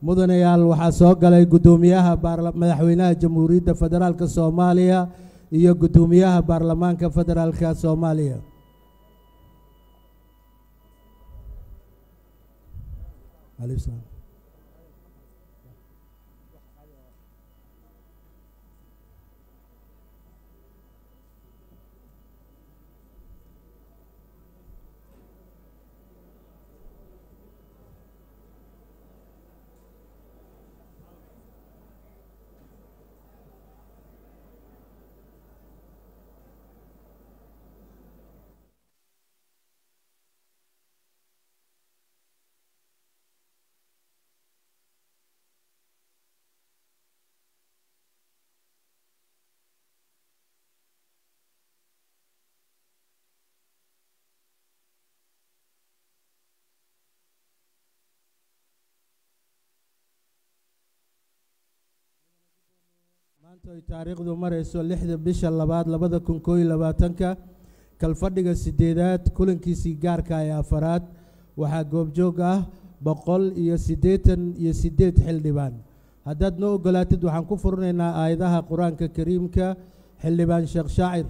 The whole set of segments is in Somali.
mudanayaal waxaa soo galay gudoomiyaha madaxweynaha jamhuuriyadda federaalka Soomaaliya iyo gudoomiyaha baarlamaanka federaalka Soomaaliya. maanta ay taariikhdu marayso 6 bisha 2 2021 kalfadhiga 8aad kulankiisii gaarka ah ee afaraad waxaa goobjoog ah 188 xildhibaan. haddaad noo ogolaatid waxaan ku furinaynaa aayadaha qur-aanka kariimka. xildhibaan Sheekh Shaacir.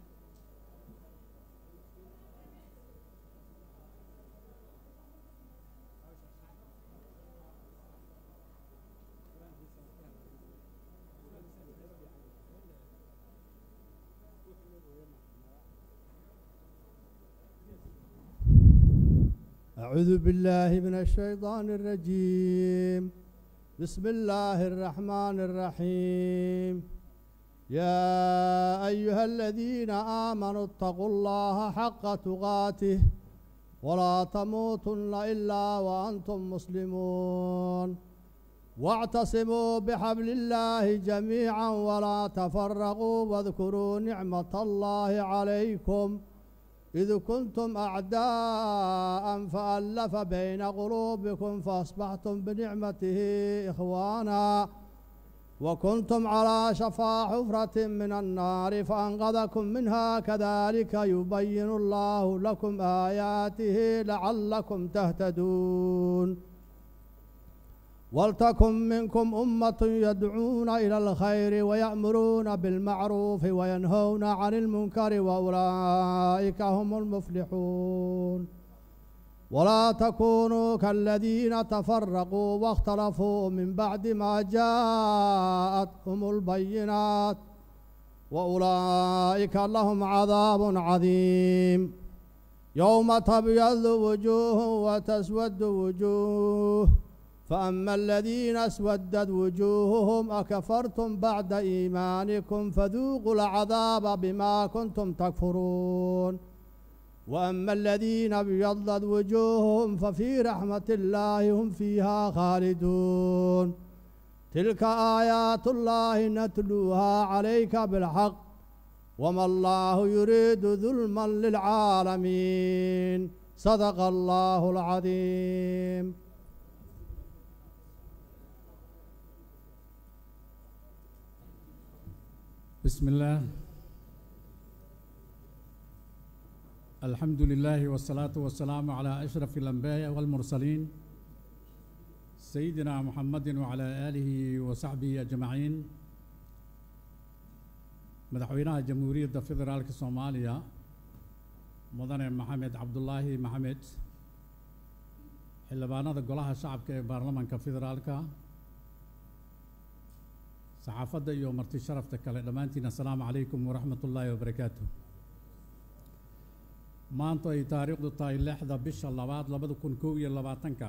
أعوذ بالله من الشيطان الرجيم. بسم الله الرحمن الرحيم. يا أيها الذين آمنوا اتقوا الله حق تقاته ولا تموتن إلا وأنتم مسلمون واعتصموا بحبل الله جميعا ولا تفرقوا واذكروا نعمة الله عليكم إذ كنتم أعداء فألف بين قلوبكم فأصبحتم بنعمته إخوانا وكنتم على شفا حفرة من النار فأنقذكم منها كذلك يبين الله لكم آياته لعلكم تهتدون ولتكن منكم أمة يدعون إلى الخير ويأمرون بالمعروف وينهون عن المنكر وأولئك هم المفلحون ولا تكونوا كالذين تفرقوا واختلفوا من بعد ما جاءتهم البينات وأولئك لهم عذاب عظيم يوم تبيض وجوه وتسود وجوه فأما الذين اسودت وجوههم أكفرتم بعد إيمانكم فذوقوا العذاب بما كنتم تكفرون وأما الذين ابيضت وجوههم ففي رحمة الله هم فيها خالدون تلك آيات الله نتلوها عليك بالحق وما الله يريد ظلما للعالمين صدق الله العظيم. بسم الله الحمد لله والصلاة والسلام على أشرف الأنبياء والمرسلين سيدنا محمد وعلى آله وصحبه أجمعين. مدحوينها جمهورية فدرالك الصومالية مدن محمد عبد الله محمد حلبانا قولها الشعب كبرلمان كفدرالك صحافة يوم مرتي شرفتك لدمانتنا. السلام عليكم ورحمة الله وبركاته. ما أنت تاريخ دطاي لحظة بش اللبات لبدو كن كوي اللباتنك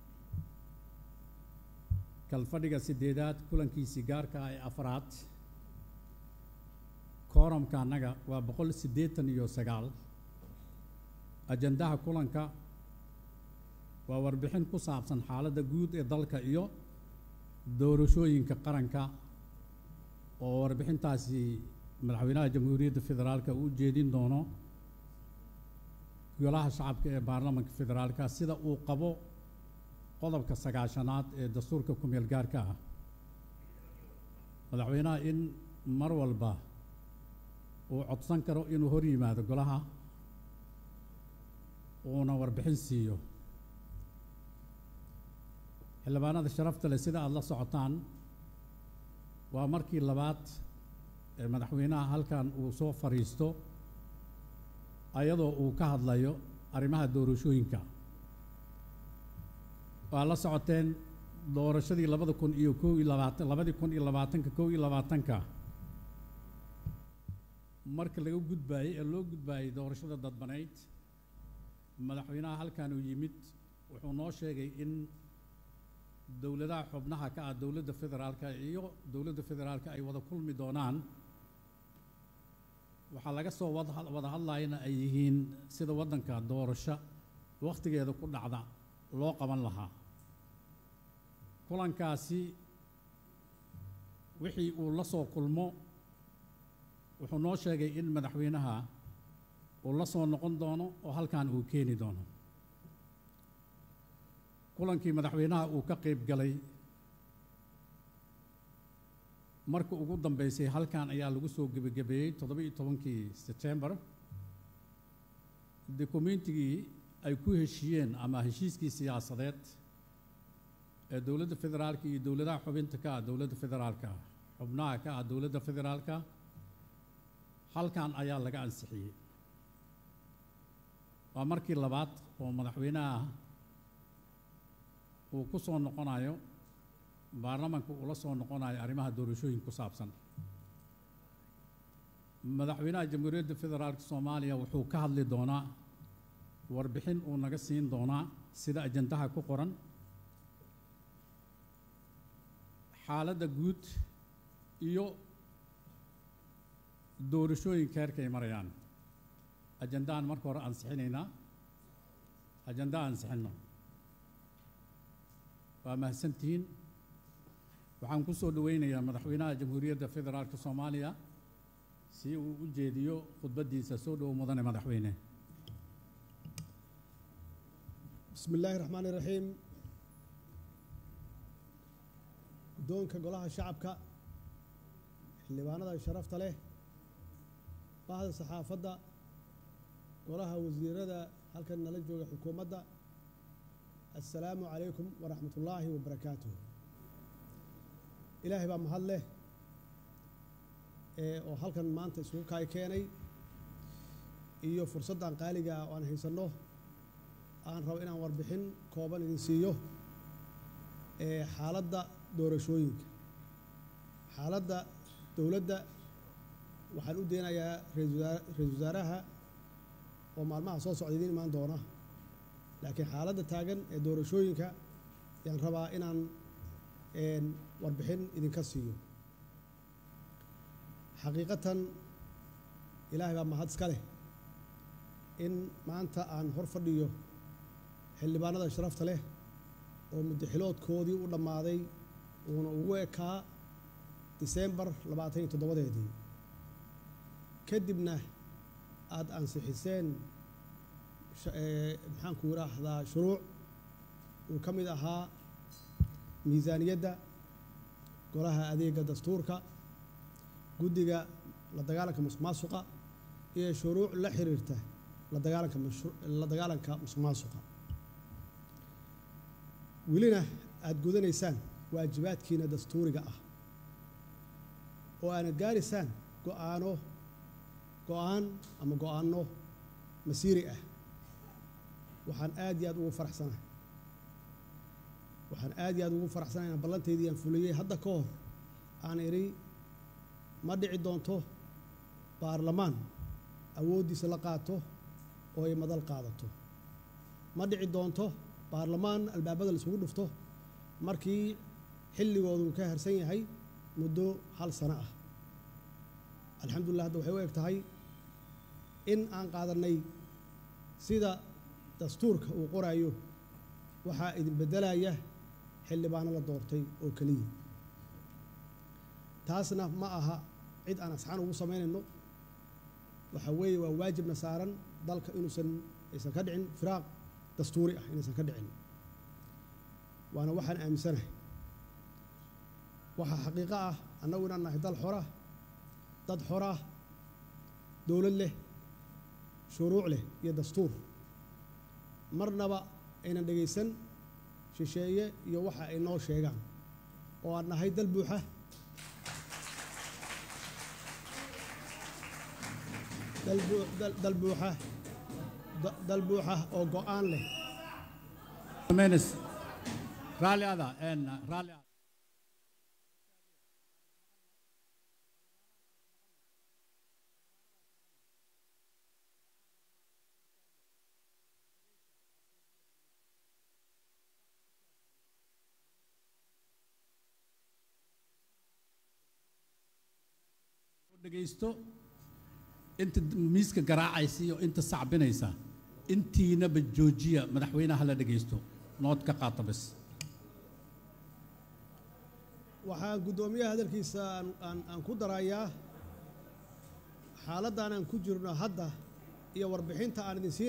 كالفرقة سديدات كلن كي سيجار كاي أفراد كورم كانجا وبقول سديتن يو سجال أجندها كلن كا ووربحين كصعب سن حالة جود إضلك إيو دورشوين كقرنكا warbixintaasi madaxweynaha jamhuuriyadda federaalka uu jeedin doono golaha shacabka ee baarlamaanka federaalka sida uu qabo qodobka 9aad ee dastuurka ku meel gaarka ah. madaxweynaha in mar walba uu codsan karo inuu hor yimaado golaha uuna warbixin siiyo. xildhibaanada sharafta leh sida aad la socotaan waa markii labaad ee madaxweynaha halkan uu soo fadhiisto ayadoo uu ka hadlayo arrimaha doorashooyinka. waa la socoteen doorashadii 2021 marka laga gudbaayay ee loo gudbaayay doorashada dadbaneyd madaxweynaha halkan uu yimid wuxuu noo sheegay in dowladaha xubnaha ka ah dowladda federaalka iyo dowladda federaalka ay wada kulmi doonaan. waxaa laga soo wada hadlayana ay yihiin sida waddanka doorasho wakhtigeeda ku dhacda loo qaban lahaa. kulankaasi wixii uu la soo kulmo wuxuu noo sheegay in madaxweynaha uu la soo noqon doono oo halkan uu keeni doono. kulankii madaxweynaha uu ka qayb galay marka ugu dambeysay halkan ayaa lagu soo gebagabeeyey 17kii September. dokumentigii ay ku heshiiyeen ama heshiiskii siyaasadeed ee dowladda federaalka iyo dowladaha xubinta ka ah dowladda federaalka xubnaha ka ah dowladda federaalka halkan ayaa laga ansixiyey. waa markii labaad oo madaxweynaha uu ku soo noqonayo baarlamaanka uu la soo noqonayo arrimaha doorashooyin ku saabsan. madaxweynaha jamhuuriyadda federaalka Soomaaliya wuxuu ka hadli doonaa warbixin uu naga siin doonaa sida ajandaha ku qoran xaaladda guud iyo doorashooyinka heerka ay marayaan. ajandahan marka hore ansixinaynaa. ajandaha ansixinno. waa mahadsantihiin. waxaan ku soo dhaweynayaa madaxweynaha jamhuuriyadda federaalka Soomaaliya si uu u jeediyo khudbadiisa. soo dhow mudane madaxweyne. بسم الله الرحمن الرحيم. doonka golaha shacabka xildhibaanada sharafta leh bahda saxaafadda golaha wasiirada halkan nala jooga xukuumadda assalaamu calaykum waraxmatullaahi wabarakaatuh. ilaahay baa mahad leh oo halkan maanta isugu kaay keenay iyo fursaddan qaaliga ah oo aan haysanno aan rabo inaan warbixin kooban idin siiyo xaaladda doorashooyinka. xaaladda dowladda waxaan u deenayaa ra-iisul wasaaraha oo maalmaha soo socda idiin imaan doona, laakiin xaaladda taagan ee doorashooyinka ayaan rabaa inaan warbixin idinka siiyo. xaqiiqatan ilaahay baa mahad iska leh in maanta aan hor fadhiyo xildhibaanada sharafta leh oo muddaxiloodkoodii u dhammaaday uuna ugu ekaa Diseembar 27 kadibna aad ansixiseen maxaanku yidhaahdaa shuruuc uu ka mid ahaa miisaaniyadda, golaha adeega dastuurka, guddiga la dagaalanka musuqmaasuqa iyo shuruuc la xiriirta la dagaalanka musuqmaasuqa. welina aad gudanaysaan waajibaadkiina dastuuriga ah oo aana gaaraysaan go'aano masiiri ah. waxaan aad iyo aad ugu faraxsanahay inaan ballanteydii aan fuliyey hadda ka hor aan idhi ma dhici doonto baarlamaan awooddiisa la qaato oo ay madal qaadato. ma dhici doonto baarlamaan albaabada la isugu dhufto markii xilligoodu uu ka harsan yahay muddo 1 sano ah. alxamdulillah hadda waxay u eg tahay in aan qaadanay sida dastuurka uu qorayo waxaa idin beddelaya xildhibaano la doortay oo keliya. taasna ma aha cid aan asxaan ugu samaynayno. waxa weeye waa waajibna saaran dalka aysan ka dhicin firaaq dastuuri ah, inaysan ka dhicin. waana waxaan aaminsanahay. waxaa xaqiiqo ah annagu inaan nahay dad xora dowlad leh, shuruuc leh iyo dastuur. marnaba aynan dhegaysan shisheeye iyo waxa ay noo sheegaan oo aan nahay dal buuxa dal buuxa oo go'aan leh raalli ada raalli dhegeysto inta miiska garaacaysa iyo inta sacbinaysa intiinaba joojiya madaxweynaha la dhegeysto nood ka qaata bas waxaan guddoomiyaha hadalkiisa aan ku darayaa xaaladdan aan ku jirno hadda iyo warbixinta aan idin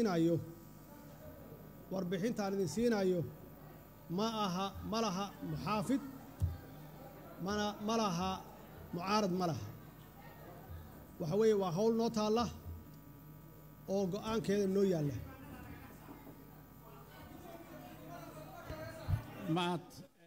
siinayo ma laha muxaafid ma laha mucaarad ma laha waxa weeye waa hawl noo taalla oo go'aankeeda noo yaalla maad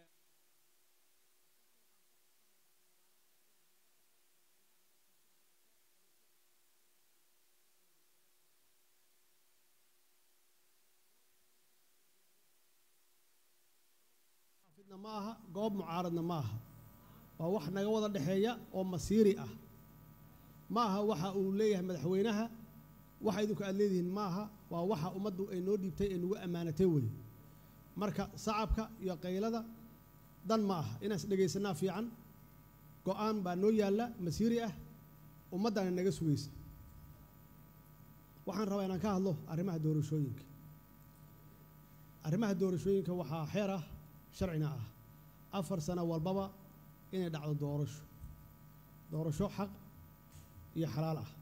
muxaafidna ma aha goob mucaaradna ma aha waa wax naga wada dhexeeya oo masiiri ah ma aha waxa uu leeyahay madaxweynaha waxa idinku aad leedihiin ma aha waa waxa ummaddu ay noo dhiibtay ee nagu ammaanatay weeye marka sacabka iyo qaylada dan ma aha inaan is dhegaysanaa fiican go'aan baa noo yaalla masiiri ah ummaddana naga sugaysa waxaan rabaa inaan ka hadlo arrimaha doorashooyinka waxaa xeer ah sharcina ah 4 sano walbaba inay dhacdo doorasho xaq iyo xalaal ah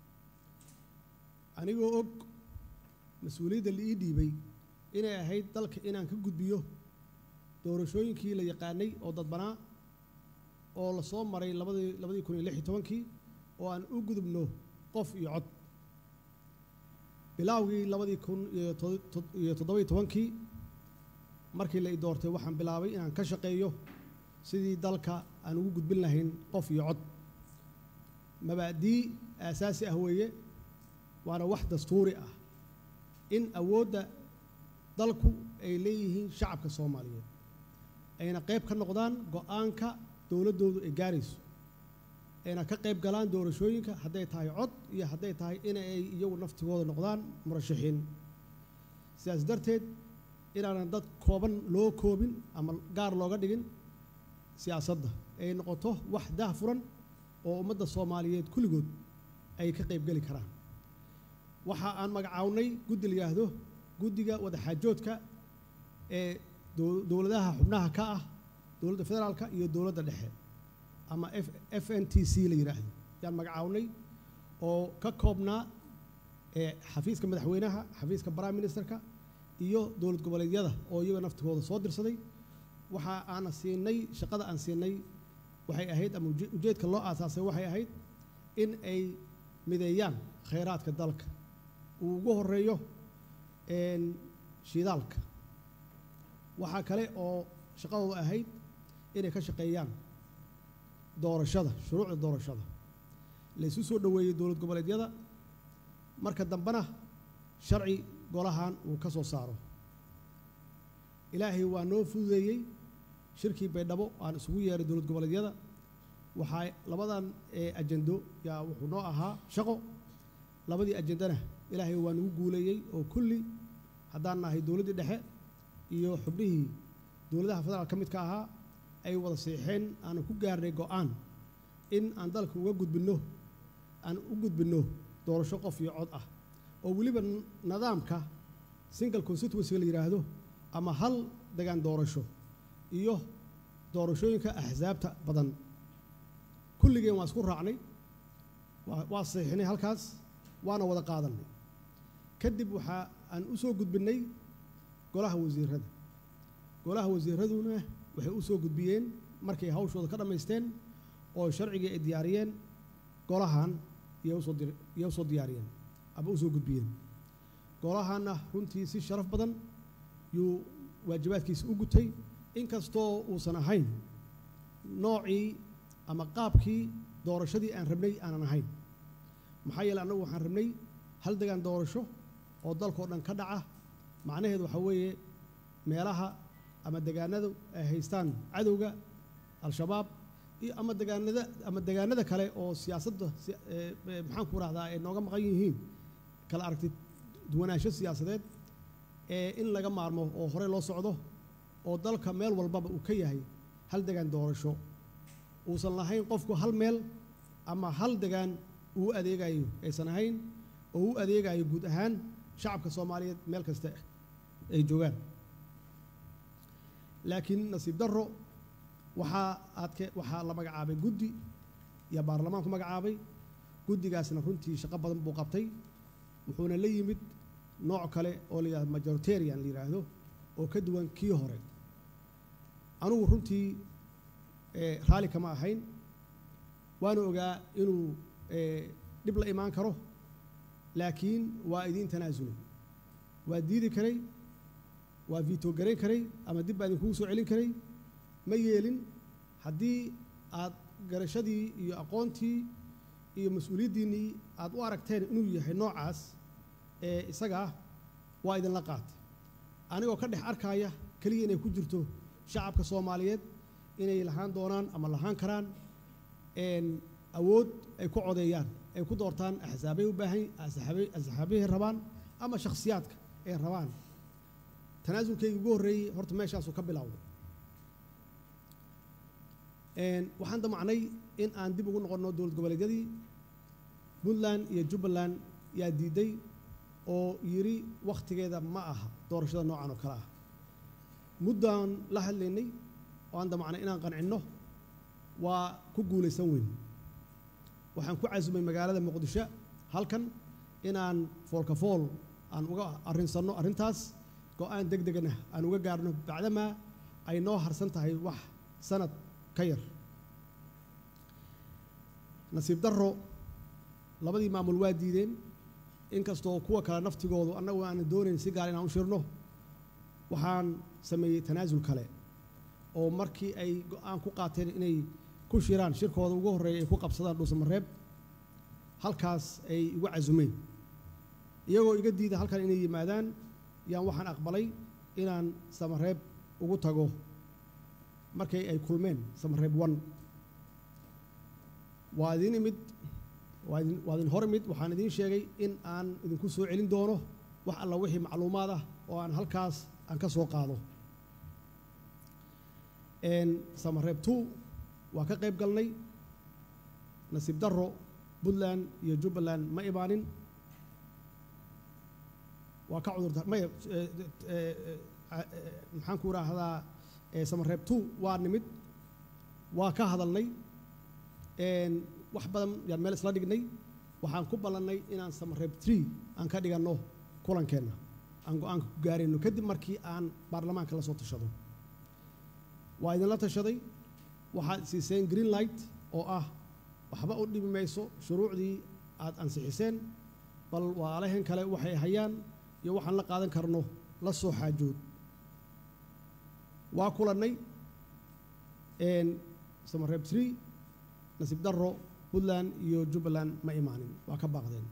anigoo og mas-uuliyadda la ii dhiibay inay ahayd dalka inaan ka gudbiyo doorashooyinkii la yaqaanay oo dadbanaa oo la soo maray 2016 oo aan u gudubno qof iyo cod bilowgii 2017 markii la i doortay waxaan bilaabay inaan ka shaqeeyo sidii dalka aan ugu gudbin lahayn qof iyo cod mabaadii aasaasi ah weeye waana wax dastuuri ah in awoodda dalku ay leeyihiin shacabka Soomaaliyeed ayna qayb ka noqdaan go'aanka dowladdoodu ay gaarayso ayna ka qayb galaan doorashooyinka hadday tahay cod iyo hadday tahay in ay iyagu naftigooda noqdaan murashaxiin sidaas darteed inaanan dad kooban loo koobin ama gaar looga dhigin siyaasadda ay noqoto wax daahfuran oo ummadda Soomaaliyeed kulligood ay ka qayb gali karaan waxa aan magacawnay guddi la yiraahdo guddiga wadaxaajoodka ee dowladaha xubnaha ka ah dowladda federaalka iyo dowladda dhexe ama FNTC la yiraahdo yaan magacawnay oo ka koobnaa xafiiska madaxweynaha xafiiska prime ministerka iyo dowlad goboleedyada oo iyaga naftigooda soo dirsaday waxa aan siinay shaqada aan siinay waxay ahayd ama ujeedka loo aasaasay waxay ahayd in ay mideeyaan khayraadka dalka uu ugu horeeyo shidaalka waxaa kale oo shaqadooda ahayd inay ka shaqeeyaan shuruucda doorashada la isu soo dhoweeyey dowlad goboleedyada marka dambena sharci golahan uu ka soo saaro ilaahay waa noo fududeeyey shirkii baydhabo aan isugu yeeray dowlad goboleedyada waxaa labadan ajendo yaa wuxuu noo ahaa shaqo labadii ajendana ilaahay waa nagu guuleeyey oo kulli haddaan nahay dowladdii dhexe iyo xubnihii dowladaha federaal ka midka ahaa ay wada siixeen aanu ku gaarnay go'aan in aan dalka u gudbinno doorasho qof iyo cod ah oo weliba nidaamka single constituency la yiraahdo ama hal degaan doorasho iyo doorashooyinka axsaabta badan kulligeen waa isku raacnay waa saxiixnay halkaas waana wada qaadanay kadib waxa aan u soo gudbinay golaha wasiiraduna waxay u soo gudbiyeen markay hawshooda ka dhammaysteen oo sharcigii ay diyaariyeen golahan iyo usoo diyaariyeen ama u soo gudbiyeen golahanna runtii si sharaf badan yuu waajibaadkiisa u gutay inkastoo uusan ahayn noocii ama qaabkii doorashadii aan rabnay aanan ahayn maxaa yeelay annagu waxaan rabnay hal degaan doorasho oo dalkao dhan ka dhaca macnaheedu waxaa weeye meelaha ama degaanadu ay haystaan cadowga al-shabaab iyo ama degaanada kale oo siyaasadda maxaan ku rahdaa ay nooga maqan yihiin kala aragti duwanaansho siyaasadeed in laga maarmo oo hore loo socdo oo dalka meel walbaba uu ka yahay hal degaan doorasho uusan lahayn qofku hal meel ama hal degaan uu adeegayo aysan ahayn oo u adeegayo guud ahaan shacabka Soomaaliyeed meel kasta ay joogaan laakiin nasiib darro waxaa la magacaabay guddi iyo baarlamaanku magacaabay guddigaasna runtii shaqo badan buu qabtay wuxuuna la yimid nooc kale oo la yiraahdo majoritarian la yiraahdo oo ka duwan kii hore anigu runtii raali kama ahayn waana ogaa inuu dhib la imaan karo laakiin waa idin tanaasulay waa diidi karay waa veto gareyn karay ama dib baa idinkugu soo celin karay ma yeelin haddii aad garashadii iyo aqoontii iyo mas-uuliyaddiinnii aad u aragteen inuu yahay noocaas isaga waa idinla qaatay anigoo ka dhex arkaya keliya inay ku jirto shacabka Soomaaliyeed inay lahaan doonaan ama lahaan karaan awood ay ku codeeyaan ay ku doortaan axsaabay u baahan axsaabay rabaan ama shakhsiyaadka ay rabaan tanaasulkayga ugu horreeyey horta meeshaasuu ka bilowday waxaan damacnay in aan dib ugu noqonno dowlad goboleedyadii Puntland iyo Jubbaland yaa diiday oo yiri wakhtigeeda ma aha doorashada noocan oo kale ah muddaan la hadlaynay oo aan damacnay inaan qancinno waa ku guulaysan weyn waxaan ku casumay magaalada Muqdisho halkan inaan foolkafool aan uga arrinsanno arrintaas go'aan degdegana aan uga gaarno bacdama ay noo harsan tahay wax sanad ka yar nasiib darro labadii maamul waa diideen inkastoo kuwa kale naftigoodu annagu aan doonayn si gaar inaan u shirno waxaan sameeyey tanaasul kale oo markii ay go'aan ku qaateen inay ku shiraan shirkooda ugu horreeya ay ku qabsadaan Dhuusamareeb halkaas ay igu casumeen iyagoo iga diida halkan inay yimaadaan yaan waxaan aqbalay inaan Samareeb ugu tago markay ay kulmeen Samareeb 1 waa idin hor imid waxaan idin sheegay in aan idinku soo celin doono wax alla wixii macluumaad ah oo aan halkaas aan ka soo qaado Samareeb 2 waa ka qayb galnay nasiib darro Puntland iyo Jubbaland ma imaanin waa ka cudur maxaan ku raahdaa Samareeb 2 waa nimid waa ka hadalnay wax badan yaan meel isla dhignay waxaan ku ballanay inaan Samareeb 3 aan ka dhiganno kulankeena aan go'aan ku gaarayno kadib markii aan baarlamaanka la soo tashado waa idinla tashaday waxaad siiseen green light oo ah waxba u dhibi mayso shuruucdii aad ansixiseen bal walaalahan kale waxay hayaan iyo waxaan la qaadan karno la soo xaajood waa kulannay Samareeb 3 nasiib darro Puntland iyo Jubbaland ma imaanin waa ka baaqdeen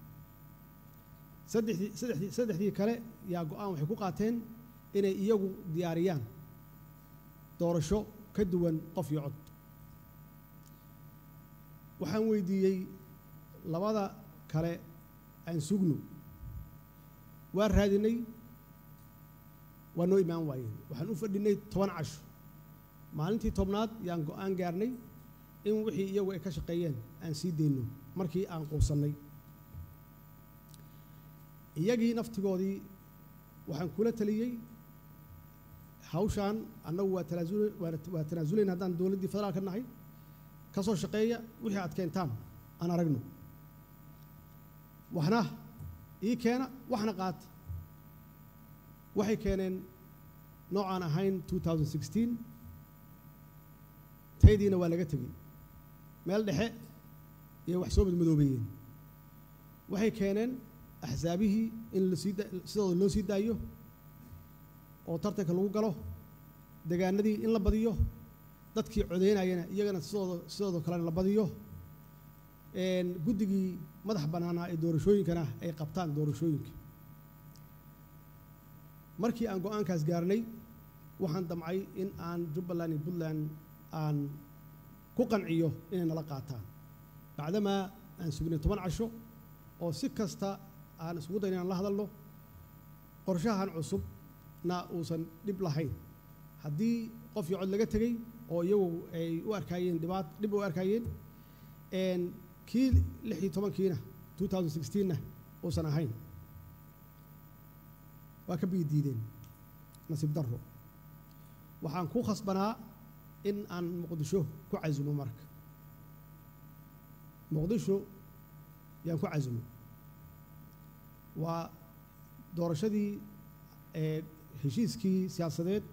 saddexdii kale yaa go'aan waxay ku qaateen inay iyagu diyaariyaan doorasho ka duwan qof iyo cod waxaan weydiiyey labada kale aan sugno waa raadinay waa noo imaan waayeen waxaan u fadhinay 10 casho maalintii 10aad yaan go'aan gaarnay in wixii iyagu ay ka shaqeeyeen aan sii deyno markii aan quusannay iyagii naftigoodii waxaan kula taliyey hawshaan annagu waa tanaasulayna haddaan dowladdii federaalka nahay ka soo shaqeeya wixii aad keentaan aan aragno waxna ii keena waxna qaata waxay keeneen noocaan ahayn 2016 taydiina waa laga tegey meel dhexe iyo wax soo madmadoobeeyeen waxay keeneen axsaabihii in sidooda loo sii daayo oo tartanka lagu galo deegaanadii in la badiyo dadkii codeynayana iyagana sidoo kalena la badiyo guddigii madax bannaanaa ee doorashooyinkana ay qabtaan doorashooyinka markii aan go-aankaas gaarnay waxaan damcay in aan Jubbaland iyo Puntland aan ku qanciyo inay nala qaataan bacdamaa aan sugnay 10 casho oo si kasta aan isugu dayn inaan la hadalno qorshahan cusubna uusan dhib lahayn haddii qof iyo cod laga tegey oo iyagu ay u arkayeen dhib u arkayeen kii 16kiina 2016na uusan ahayn waa ka biidiideen nasiib darro waxaan ku khasbanaa in aan muqdisho ku casumo marka muqdisho yaan ku casumo waa doorashadii heshiiskii siyaasadeed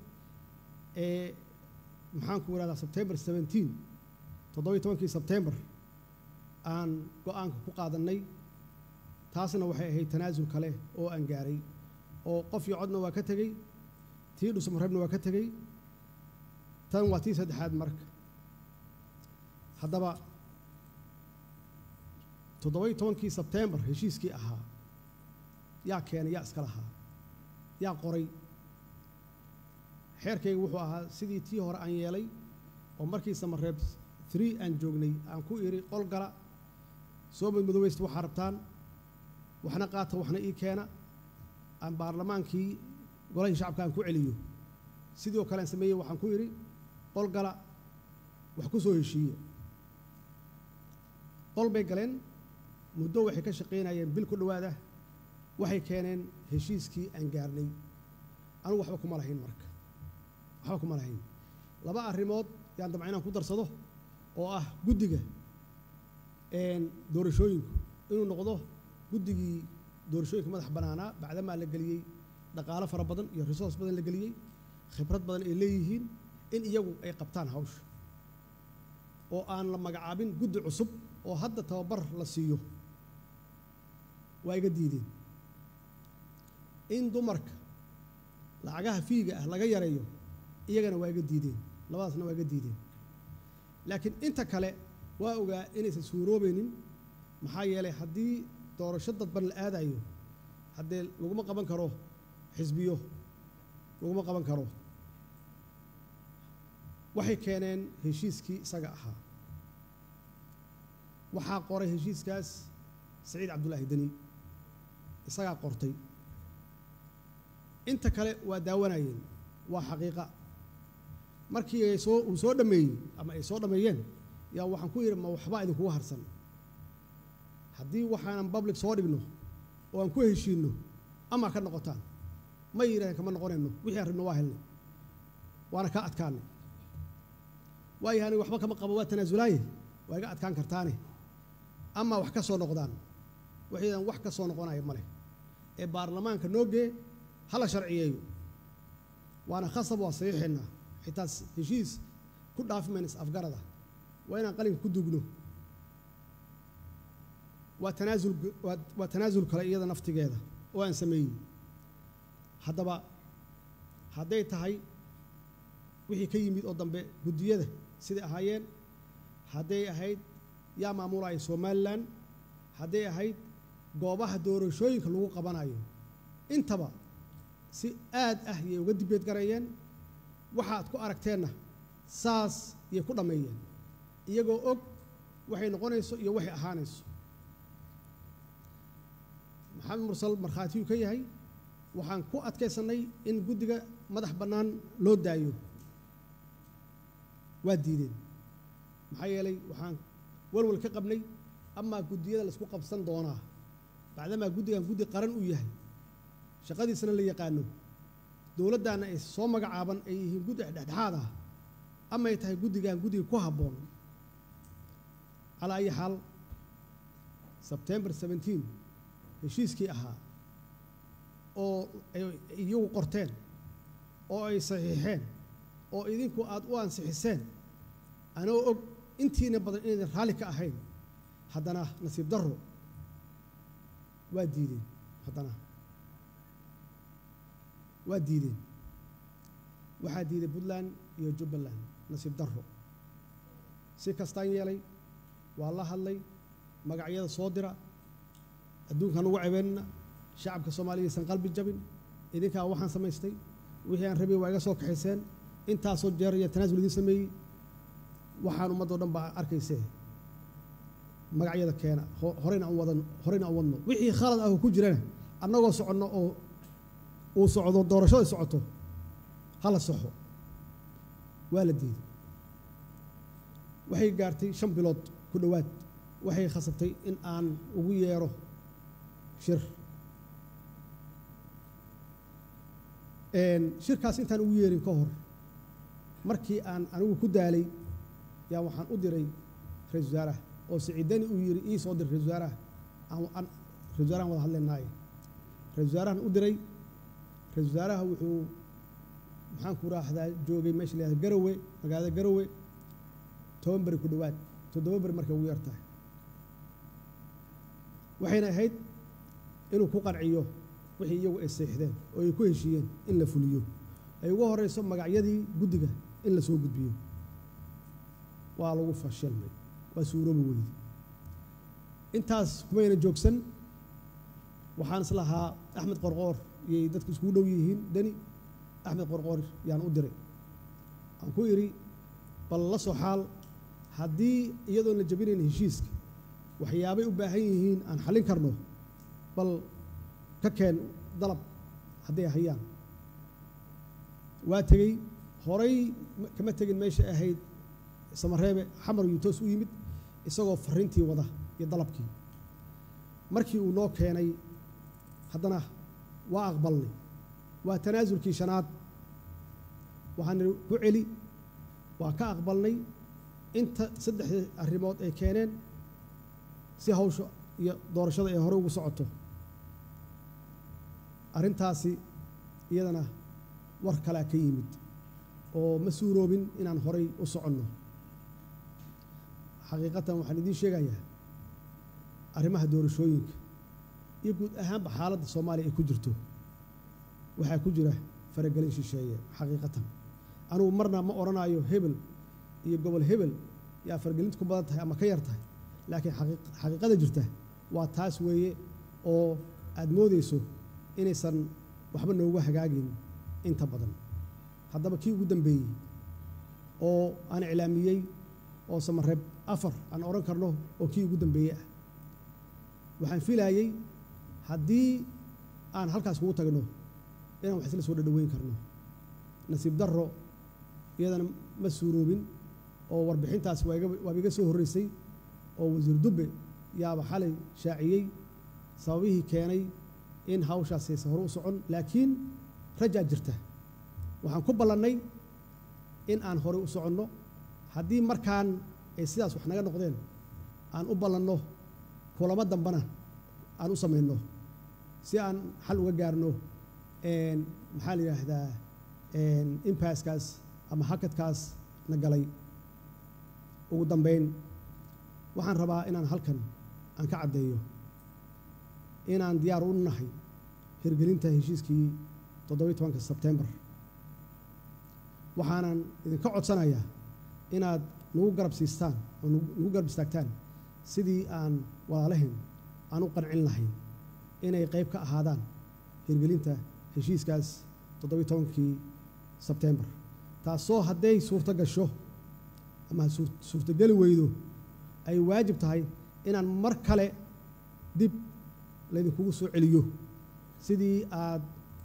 maxaan ku yidhahdaa September 17 17 September aan go-aanka ku qaadannay taasna waxay ahayd tanaasul kale oo aan gaaray oo qof iyo codna waa ka tegey tii dhusmareebna waa ka tegey tan waa tii saddexaad marka haddaba 17 September heshiiskii ahaa yaa keenay yaa iska lahaa yaa qoray xeerkaygu wuxuu ahaa sidii tii hore aan yeelay oo markii Samareeb 3 aan joognay aan ku iri qol gala soo madmadoweysta waxaa rabtaan waxna qaata waxna ii keena aan baarlamaankii golahii shacabka aan ku celiyo sidoo kale aan sameeyey waxaan ku iri qol gala wax ku soo heshiiye qol bay galeen muddo waxay ka shaqaynayeen bil ku dhowaada waxay keeneen heshiiskii aan gaarnay anigu waxba kuma lahayn marka waxba kuma lahayn laba arrimood yaan damcay inaan ku darsado oo ah guddiga doorashooyinku inuu noqdo guddigii doorashooyinka madax bannaanaa bacdamaa la geliyey dhaqaalo fara badan iyo resource badan la geliyey khibrad badan ay leeyihiin in iyagu ay qabtaan hawsha oo aan la magacaabin guddi cusub oo hadda tababar la siiyo waa iga diideen in dumarka lacagaha fiiga ah laga yareeyo iyagana waa iga diideen labadaasna waa iga diideen laakiin inta kale waa ogaa inaysan suuroobaynin maxaa yeelay haddii doorasho dadban la aadayo haddee laguma qaban karo xisbiyo laguma qaban karo waxay keeneen heshiiskii isaga ahaa waxaa qoray heshiiskaas Saciid Cabdullaahi Dani isagaa qortay inta kale waa daawanayeen waa xaqiiqa markii uu soo dhameeyey ama ay soo dhameeyeen yaa waxaan ku yidhi ma waxba idinkugu harsan haddii waxaanan public soo dhigno oo aan ku heshiinno ama ka noqotaan ma yidhahdeen kama noqonayno wixii aan rabno waa helnay waana kaa adkaanay waayahay aniga waxba kama qabo waa tanaasulaaye waa iga adkaan kartaane ama wax ka soo noqdaan waxaydan wax ka soo noqonaya male ee baarlamaanka noo gee hala sharciyeeyo waana khasab waa saxiixeennaa xitaa heshiis ku dhaafi mayna afgarada waa inaan qalinka ku dugno waa tanaasul kale iyada naftigeeda oo aan sameeyey haddaba hadday tahay wixii ka yimid oo dambe guddiyada siday ahaayeen hadday ahayd yaa maamulaya Somaliland hadday ahayd goobaha doorashooyinka lagu qabanayo intaba si aad ah yay uga dibeed gareeyeen waxaad ku aragteenna saas yay ku dhammeeyeen iyagoo og waxay noqonayso iyo waxay ahaanayso maxamed mursal markhaatiyuu ka yahay waxaan ku adkaysanay in guddiga madax bannaan loo daayo waa diideen maxaa yeelay waxaan walwal ka qabnay amaa guddiyada laisku qabsan doonaa bacdamaa guddigan guddi qaran uu yahay shaqadiisana la yaqaano dowladdaana ay soo magacaaban ay yihiin guddi dhexdhexaad ah ama ay tahay guddigan guddiga ku habboon calaa ayi xaal September 17 heshiiskii ahaa oo ay iyagu qorteen oo ay saxiixeen oo idinku aad u ansixiseen anoo og intiina badan inaydan raalli ka ahayn haddana nasiib darro waa diideen haddana waa diideen waxaa diiday puntland iyo jubbaland nasiib darro si kastaan yeelay waa la hadlay magacyada soo dira adduunkan ugu cebeynna shacabka soomaaliya aysan qalbi jabin idinkaa waxaan samaystay wixii aan rabay waa iga soo kaxayseen intaasoo jeer iyo tanaasul idiin sameeyey waxaan ummadoo dhan baa arkaysee magacyada keena horeyna aan wadno wixii khalad ah oo ku jirana annagoo soconno oo uu socdo doorashada socoto hala soxo waa la diiday waxay gaartay 5 bilood ku dhowaad waxay khasabtay in aan ugu yeero shir shirkaas intaan ugu yeerin ka hor markii aan anigu ku daalay yaa waxaan u diray ra'iisul wasaaraha oo siciidani uu yiri ii soo dir ra'iisul wasaaraha ra'iisul wasaaraha wada hadlaynaaye ra'iisul wasaarahan u diray ra'iisul wasaaraha wuxuu maxaan ku raahdaa joogay meesha la yiraahdo Garowe magaalada Garowe 10 bari ku dhowaad 7 bari markay ugu yartahay waxayna ahayd inuu ku qanciyo wixii iyagu ay seexdeen oo ay ku heshiiyeen in la fuliyo ay ugu horeyso magacyadii guddiga in la soo gudbiyo waa lagu fashilmay waa suuroobi weydi intaas kumayna joogsan waxaan islahaa Axmed Qorqoor iyo dadku isku dhow yihiin dani Axmed Qorqoor yaan u diray aan ku iri bal la soo xaal haddii iyadoo la jabinayn heshiiska waxyaabay u baahan yihiin aan xalin karno bal ka keen dalab hadday hayaan waa tegey horay kama tegin meesha ahayd Samareebe xamar uu toos u yimid isagoo fariintii wada iyo dalabkii markii uu noo keenay haddana waa aqbalnay waa tanaasulkii shanaad waxaan ku celi waa ka aqbalnay inta 3 arrimood ay keeneen si hawsha iyo doorashada ay hore ugu socoto arrintaasi iyadana war kale ka yimid oo ma suuroobin inaan horay u soconno xaqiiqatan waxaan idiin sheegayaa arrimaha doorashooyinka iyo guud ahaanba xaaladda Soomaaliya ay ku jirto waxaa ku jira faragelin shisheeye xaqiiqatan anugu marna ma oranayo hebel iyo gobol hebel yaa faragelintu ku badan tahay ama ka yar tahay laakiin xaqiiqada jirta waa taas weeye oo aad moodayso inaysan waxba noogu hagaagin inta badan haddaba kii ugu dambeeyey oo aan iclaamiyey oo Samareeb 4 aan oran karno oo kii ugu dambeeyey ah waxaan filayay haddii aan halkaas ugu tagno inaan wax isla soo dhaweyn karno nasiib darro iyadana ma suuroobin oo warbixintaas waa iga soo horeysay oo wasiir Dubbe yaaba xalay shaaciyey sababihii keenay in hawshaasi hore u socon laakiin rajaa jirta waxaan ku ballanay in aan hore u soconno haddii markaan ay sidaas wax naga noqdeen aan u ballanno kulamo dambana aan u samayno si aan xal uga gaarno maxaa la yiraahdaa impaaskaas ama hakadkaas na galay ugu dambeyn waxaan rabaa inaan halkan aan ka caddeeyo inaan diyaar u nahay hirgelinta heshiiskii 17 Sebtembar waxaanan idinka codsanayaa inaad nagu garab siistaan oo nagu garab istaagtaan sidii aan walaalahayn aan u qancin lahayn inay qayb ka ahaadaan hirgelinta heshiiskaas 17 Sebtembar taasoo hadday suurto gasho ama suurtogeli weydo ay waajib tahay inaan mar kale dib laydinkugu soo celiyo sidii aad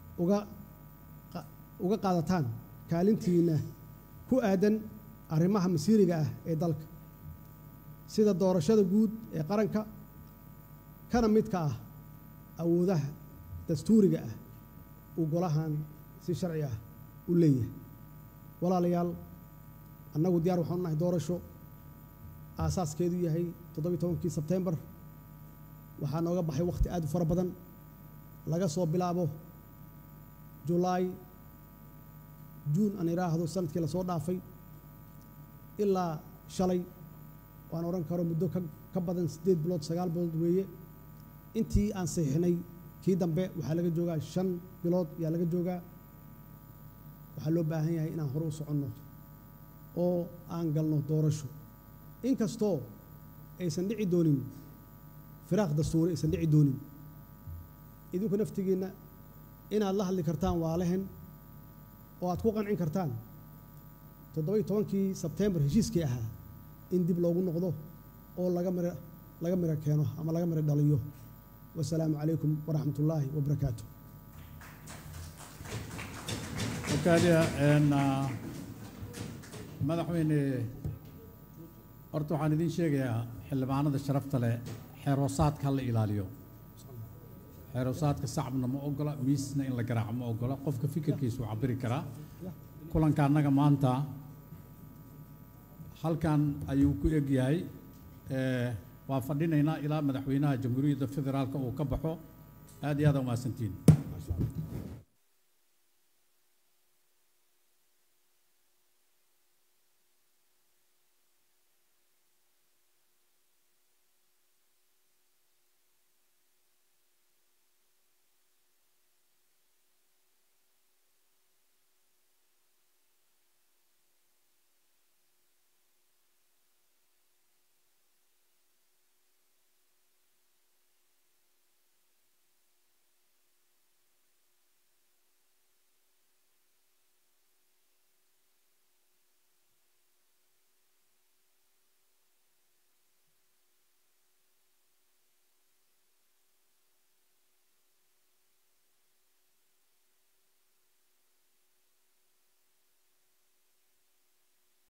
uga qaadataan kaalintiina ku aadan arrimaha masiiriga ah ee dalka sida doorashada guud ee qaranka kana midka ah awoodaha dastuuriga ah uu golahan si sharci ah u leeyahay walaalayaal annagu diyaar waxaan u nahay doorasho aasaaskeedu yahay 17 Sebtembar waxaa nooga baxay waqti aad u fara badan laga soo bilaabo July June aan iraahdo sanadkii la soo dhaafay ilaa shalay waan oran karo muddo ka badan 8 bilood 9 bilood weeye intii aan saxiixnay kii dambe waxaa laga joogaa 5 bilood yaa laga joogaa waxaa loo baahan yahay inaan hore u soconno oo aan galno doorasho inkastoo aysan dhici doonin firaaq dastuuri aysan dhici doonin idinku naftigiinna inaad la hadli kartaan waalehen oo aad ku qancin kartaan 17kii Sebtembar heshiiskii ahaa in dib loogu noqdo oo laga mira keeno ama laga mira dhaliyo. Wassalaamu calaykum waraxmatullaahi wabarakaatuh. وكاليا ان مدحويني horta waxaan idin sheegayaa xildhibaanada sharafta leh xeeroosaadka la ilaaliyo xeeroosaadka sacabna ma ogola miisna in la garaaco ma ogola qofka fikirkiisu cabiri karaa kulanka annaga maanta halkan ayuu ku eg yahay waa fadhinaynaa ilaa madaxweynaha jamhuuriyadda federaalka uu ka baxo aad iyo aad u mahadsantiin